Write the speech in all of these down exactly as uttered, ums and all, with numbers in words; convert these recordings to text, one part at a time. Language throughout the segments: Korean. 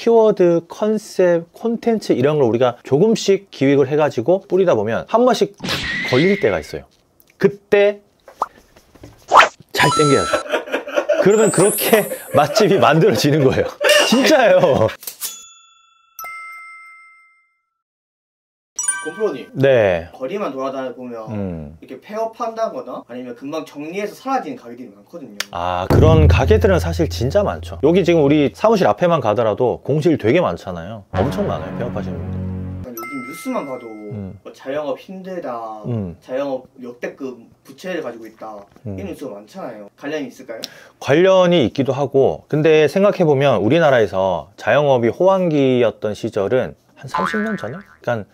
키워드, 컨셉, 콘텐츠 이런 걸 우리가 조금씩 기획을 해가지고 뿌리다 보면 한 번씩 탁 걸릴 때가 있어요. 그때 잘 땡겨야죠. 그러면 그렇게 맛집이 만들어지는 거예요. 진짜예요. 곰프로님, 네. 거리만 돌아다니다 보면 음. 이렇게 폐업한다거나 아니면 금방 정리해서 사라지는 가게들이 많거든요. 아, 그런 가게들은 사실 진짜 많죠. 여기 지금 우리 사무실 앞에만 가더라도 공실 되게 많잖아요. 엄청 많아요, 폐업하시는 분들. 요즘 뉴스만 봐도 음. 뭐 자영업 힘들다, 음. 자영업 역대급 부채를 가지고 있다, 음. 이런 뉴스가 많잖아요. 관련이 있을까요? 관련이 있기도 하고, 근데 생각해보면 우리나라에서 자영업이 호황기였던 시절은 한 삼십 년 전에? 그러니까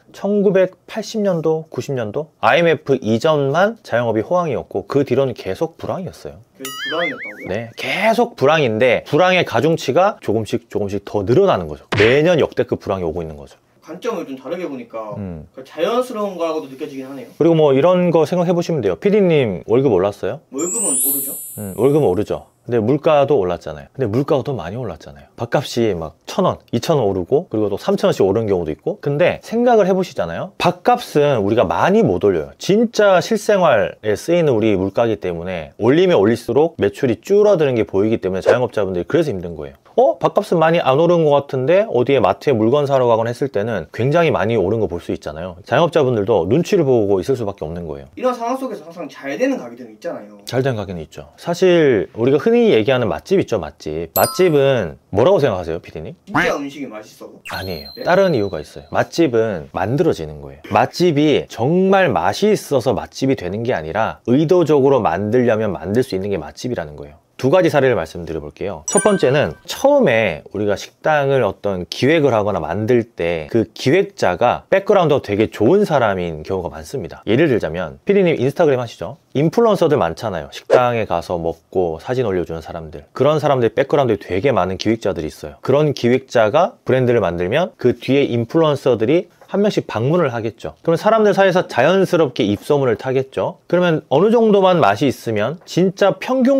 천구백팔십 년도, 구십 년도? 아이엠에프 이전만 자영업이 호황이었고 그 뒤로는 계속 불황이었어요. 계속 불황이었다고요? 네, 계속 불황인데 불황의 가중치가 조금씩 조금씩 더 늘어나는 거죠. 매년 역대급 불황이 오고 있는 거죠. 관점을 좀 다르게 보니까 음. 자연스러운 거라고도 느껴지긴 하네요. 그리고 뭐 이런 거 생각해 보시면 돼요. 피디님 월급 올랐어요? 월급은 오르죠? 음, 월급은 오르죠. 근데 물가도 올랐잖아요. 근데 물가가 더 많이 올랐잖아요. 밥값이 막 천 원, 이천 원 오르고 그리고 또 삼천 원씩 오르는 경우도 있고. 근데 생각을 해보시잖아요. 밥값은 우리가 많이 못 올려요. 진짜 실생활에 쓰이는 우리 물가이기 때문에 올리면 올릴수록 매출이 줄어드는 게 보이기 때문에 자영업자분들이 그래서 힘든 거예요. 어? 밥값은 많이 안 오른 것 같은데 어디에 마트에 물건 사러 가거나 했을 때는 굉장히 많이 오른 거 볼 수 있잖아요. 자영업자분들도 눈치를 보고 있을 수밖에 없는 거예요. 이런 상황 속에서 항상 잘 되는 가게들은 있잖아요. 잘 되는 가게는 있죠. 사실 우리가 흔히 얘기하는 맛집 있죠, 맛집. 맛집은 뭐라고 생각하세요, 피디님? 진짜 음식이 맛있어도? 아니에요. 네? 다른 이유가 있어요. 맛집은 만들어지는 거예요. 맛집이 정말 맛이 있어서 맛집이 되는 게 아니라 의도적으로 만들려면 만들 수 있는 게 맛집이라는 거예요. 두 가지 사례를 말씀드려 볼게요. 첫 번째는 처음에 우리가 식당을 어떤 기획을 하거나 만들 때 그 기획자가 백그라운드가 되게 좋은 사람인 경우가 많습니다. 예를 들자면 피디님 인스타그램 하시죠? 인플루언서들 많잖아요. 식당에 가서 먹고 사진 올려주는 사람들. 그런 사람들이 백그라운드에 되게 많은 기획자들이 있어요. 그런 기획자가 브랜드를 만들면 그 뒤에 인플루언서들이 한 명씩 방문을 하겠죠. 그러면 사람들 사이에서 자연스럽게 입소문을 타겠죠. 그러면 어느 정도만 맛이 있으면 진짜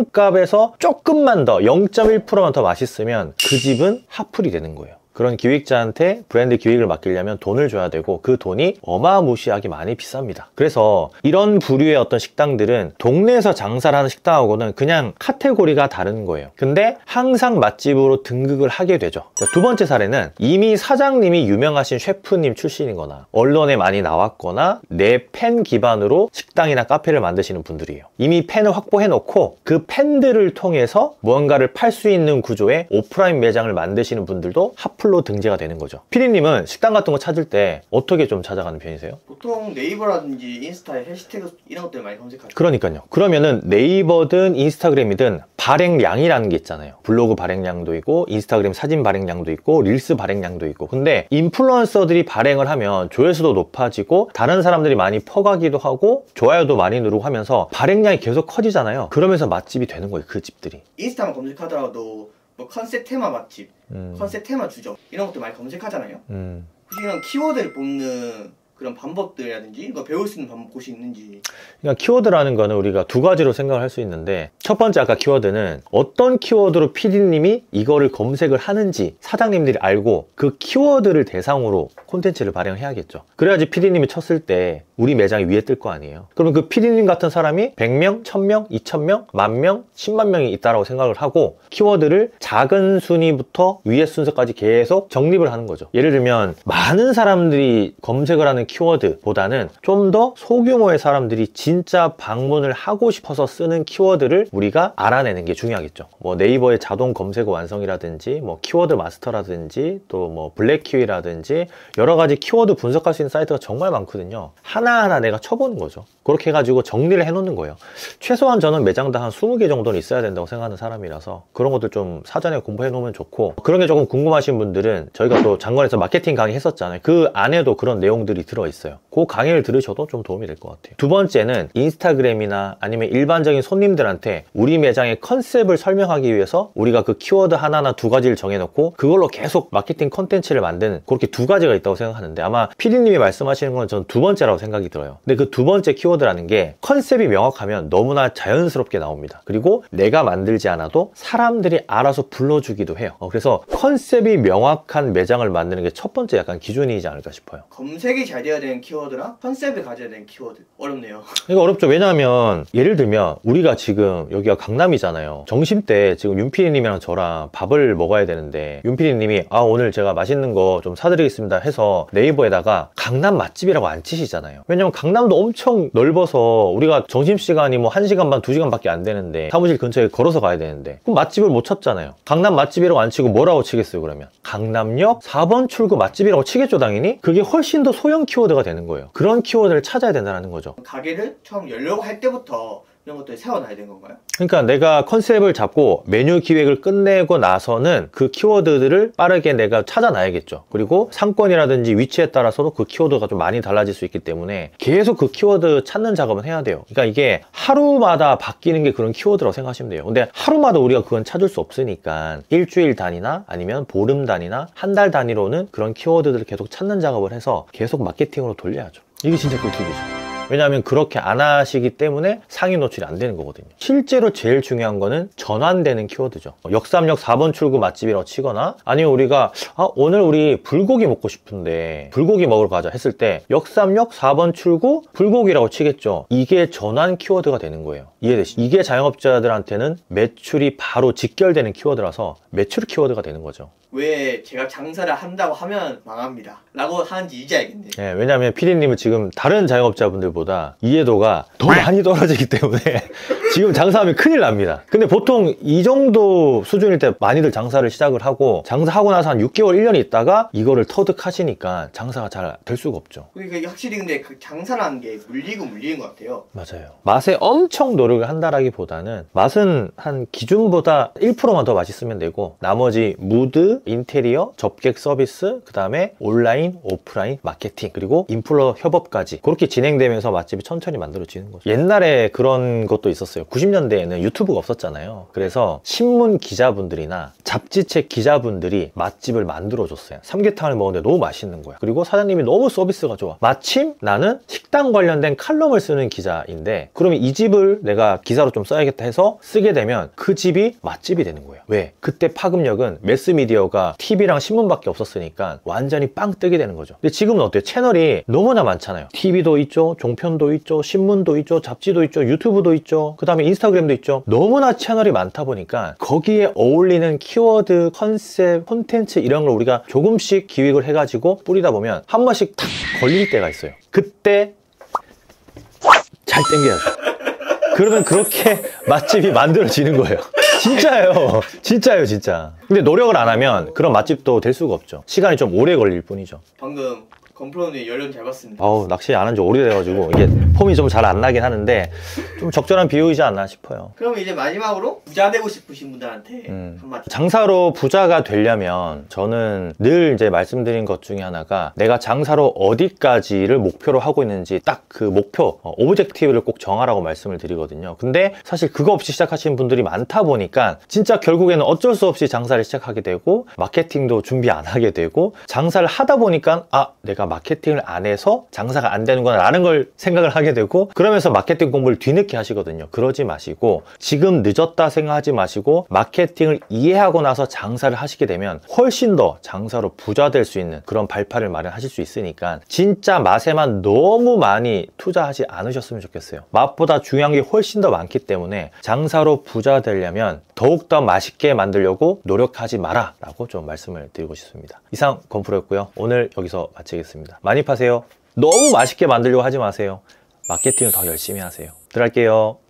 평균값에서 조금만 더 영 점 일 퍼센트만 더 맛있으면 그 집은 핫플이 되는 거예요. 그런 기획자한테 브랜드 기획을 맡기려면 돈을 줘야 되고 그 돈이 어마무시하게 많이 비쌉니다. 그래서 이런 부류의 어떤 식당들은 동네에서 장사를 하는 식당하고는 그냥 카테고리가 다른 거예요. 근데 항상 맛집으로 등극을 하게 되죠. 자, 두 번째 사례는 이미 사장님이 유명하신 셰프님 출신이거나 언론에 많이 나왔거나 내 팬 기반으로 식당이나 카페를 만드시는 분들이에요. 이미 팬을 확보해 놓고 그 팬들을 통해서 무언가를 팔 수 있는 구조의 오프라인 매장을 만드시는 분들도 핫플 플로 등재가 되는 거죠. 피디님은 식당 같은 거 찾을 때 어떻게 좀 찾아가는 편이세요? 보통 네이버라든지 인스타에 해시태그 이런 것들 많이 검색하죠. 그러니까요. 그러면은 네이버든 인스타그램이든 발행량이라는 게 있잖아요. 블로그 발행량도 있고 인스타그램 사진 발행량도 있고 릴스 발행량도 있고. 근데 인플루언서들이 발행을 하면 조회수도 높아지고 다른 사람들이 많이 퍼가기도 하고 좋아요도 많이 누르고 하면서 발행량이 계속 커지잖아요. 그러면서 맛집이 되는 거예요. 그 집들이. 인스타만 검색하더라도 뭐 컨셉 테마 맛집, 음. 컨셉 테마 주점 이런 것들 많이 검색하잖아요. 음. 혹시 이런 키워드를 뽑는 그런 방법들이라든지 이거 배울 수 있는 방법 곳이 있는지. 그러니까 키워드라는 거는 우리가 두 가지로 생각을 할 수 있는데 첫 번째 아까 키워드는 어떤 키워드로 피디님이 이거를 검색을 하는지 사장님들이 알고 그 키워드를 대상으로 콘텐츠를 발행해야겠죠. 그래야지 피디님이 쳤을 때 우리 매장이 위에 뜰 거 아니에요. 그러면 그 피디님 같은 사람이 백 명, 천 명, 이천 명, 만 명, 십만 명이 있다라고 생각을 하고 키워드를 작은 순위부터 위의 순서까지 계속 정립을 하는 거죠. 예를 들면 많은 사람들이 검색을 하는 키워드보다는 좀 더 소규모의 사람들이 진짜 방문을 하고 싶어서 쓰는 키워드를 우리가 알아내는 게 중요하겠죠. 뭐 네이버의 자동 검색어 완성이라든지 뭐 키워드 마스터라든지 또 뭐 블랙키위라든지 여러 가지 키워드 분석할 수 있는 사이트가 정말 많거든요. 하나하나 내가 쳐보는 거죠. 그렇게 해가지고 정리를 해놓는 거예요. 최소한 저는 매장당 한 스무 개 정도는 있어야 된다고 생각하는 사람이라서 그런 것들 좀 사전에 공부해 놓으면 좋고, 그런 게 조금 궁금하신 분들은 저희가 또 장관에서 마케팅 강의 했었잖아요. 그 안에도 그런 내용들이 들어있어요. 그 강의를 들으셔도 좀 도움이 될 것 같아요. 두 번째는 인스타그램이나 아니면 일반적인 손님들한테 우리 매장의 컨셉을 설명하기 위해서 우리가 그 키워드 하나나 두 가지를 정해놓고 그걸로 계속 마케팅 컨텐츠를 만드는 그렇게 두 가지가 있다고 생각하는데 아마 피디님이 말씀하시는 건 전 두 번째라고 생각이 들어요. 근데 그 두 번째 키워드라는 게 컨셉이 명확하면 너무나 자연스럽게 나옵니다. 그리고 내가 만들지 않아도 사람들이 알아서 불러주기도 해요. 어, 그래서 컨셉이 명확한 매장을 만드는 게 첫 번째 약간 기준이지 않을까 싶어요. 검색이 잘 돼야 되는 키워드랑 컨셉을 가져야 되는 키워드 어렵네요. 이거 어렵죠. 왜냐하면 예를 들면 우리가 지금 여기가 강남이잖아요. 점심때 지금 윤피디님이랑 저랑 밥을 먹어야 되는데 윤피디님이 아 오늘 제가 맛있는 거 좀 사드리겠습니다 해서 네이버에다가 강남 맛집이라고 안 치시잖아요. 왜냐면 강남도 엄청 넓어서 우리가 점심시간이 뭐 한 시간 반, 두 시간밖에 안 되는데 사무실 근처에 걸어서 가야 되는데 그럼 맛집을 못 찾잖아요. 강남 맛집이라고 안 치고 뭐라고 치겠어요 그러면? 강남역 사 번 출구 맛집이라고 치겠죠 당연히? 그게 훨씬 더 소형 키워드가 되는 거예요. 그런 키워드를 찾아야 된다는 거죠. 가게를 처음 열려고 할 때부터 이런 것들을 세워놔야 되는 건가요? 그러니까 내가 컨셉을 잡고 메뉴 기획을 끝내고 나서는 그 키워드들을 빠르게 내가 찾아놔야겠죠. 그리고 상권이라든지 위치에 따라서도 그 키워드가 좀 많이 달라질 수 있기 때문에 계속 그 키워드 찾는 작업은 해야 돼요. 그러니까 이게 하루마다 바뀌는 게 그런 키워드라고 생각하시면 돼요. 근데 하루마다 우리가 그건 찾을 수 없으니까 일주일 단위나 아니면 보름 단위나 한 달 단위로는 그런 키워드들을 계속 찾는 작업을 해서 계속 마케팅으로 돌려야죠. 이게 진짜 꿀팁이죠. 왜냐하면 그렇게 안 하시기 때문에 상위 노출이 안 되는 거거든요. 실제로 제일 중요한 거는 전환되는 키워드죠. 역삼역 사 번 출구 맛집이라고 치거나 아니면 우리가 아, 오늘 우리 불고기 먹고 싶은데 불고기 먹으러 가자 했을 때 역삼역 사 번 출구 불고기라고 치겠죠. 이게 전환 키워드가 되는 거예요. 이해되시죠? 이게 자영업자들한테는 매출이 바로 직결되는 키워드라서 매출 키워드가 되는 거죠. 왜 제가 장사를 한다고 하면 망합니다 라고 하는지 이제 알겠네요. 네, 왜냐하면 피디님은 지금 다른 자영업자분들보다 이해도가 더 많이 떨어지기 때문에 지금 장사하면 큰일 납니다. 근데 보통 이 정도 수준일 때 많이들 장사를 시작을 하고 장사하고 나서 한 육 개월, 일 년 있다가 이거를 터득하시니까 장사가 잘 될 수가 없죠. 그러니까 확실히 근데 그 장사를 하는 게 물리고 물리는 것 같아요. 맞아요. 맛에 엄청 노력을 한다라기보다는 맛은 한 기준보다 일 퍼센트만 더 맛있으면 되고 나머지 무드, 인테리어, 접객 서비스, 그 다음에 온라인, 오프라인, 마케팅, 그리고 인플루 협업까지 그렇게 진행되면서 맛집이 천천히 만들어지는 거죠. 옛날에 그런 것도 있었어요. 구십 년대에는 유튜브가 없었잖아요. 그래서 신문 기자분들이나 잡지책 기자분들이 맛집을 만들어줬어요. 삼계탕을 먹었는데 너무 맛있는 거야. 그리고 사장님이 너무 서비스가 좋아. 마침 나는 식당 관련된 칼럼을 쓰는 기자인데 그러면 이 집을 내가 기사로 좀 써야겠다 해서 쓰게 되면 그 집이 맛집이 되는 거예요. 왜? 그때 파급력은 매스미디어가 티비랑 신문밖에 없었으니까 완전히 빵 뜨게 되는 거죠. 근데 지금은 어때요? 채널이 너무나 많잖아요. 티비도 있죠, 종편도 있죠, 신문도 있죠, 잡지도 있죠, 유튜브도 있죠, 그 다음에 인스타그램도 있죠. 너무나 채널이 많다 보니까 거기에 어울리는 키워드, 컨셉, 콘텐츠 이런 걸 우리가 조금씩 기획을 해가지고 뿌리다 보면 한 번씩 탁 걸릴 때가 있어요. 그때 잘 땡겨야죠. 그러면 그렇게 맛집이 만들어지는 거예요. 진짜예요. 진짜예요, 진짜. 근데 노력을 안 하면 그런 맛집도 될 수가 없죠. 시간이 좀 오래 걸릴 뿐이죠. 방금 건프로님 연륜 잘 봤습니다. 어우, 낚시 안 한 지 오래돼가지고 이게 폼이 좀 잘 안 나긴 하는데 좀 적절한 비유이지 않나 싶어요. 그럼 이제 마지막으로 부자 되고 싶으신 분들한테 음. 한마디. 장사로 부자가 되려면 저는 늘 이제 말씀드린 것 중에 하나가 내가 장사로 어디까지를 목표로 하고 있는지 딱 그 목표, 어, 오브젝티브를 꼭 정하라고 말씀을 드리거든요. 근데 사실 그거 없이 시작하시는 분들이 많다 보니까 진짜 결국에는 어쩔 수 없이 장사를 시작하게 되고 마케팅도 준비 안 하게 되고 장사를 하다 보니까 아, 내가 마케팅을 안 해서 장사가 안 되는구나 라는 걸 생각을 하게 되고 그러면서 마케팅 공부를 뒤늦게 하시거든요. 그러지 마시고 지금 늦었다 생각하지 마시고 마케팅을 이해하고 나서 장사를 하시게 되면 훨씬 더 장사로 부자 될 수 있는 그런 발판을 마련하실 수 있으니까 진짜 맛에만 너무 많이 투자하지 않으셨으면 좋겠어요. 맛보다 중요한 게 훨씬 더 많기 때문에 장사로 부자 되려면 더욱더 맛있게 만들려고 노력하지 마라 라고 좀 말씀을 드리고 싶습니다. 이상 건프로였고요. 오늘 여기서 마치겠습니다. 많이 파세요. 너무 맛있게 만들려고 하지 마세요. 마케팅을 더 열심히 하세요. 들어갈게요.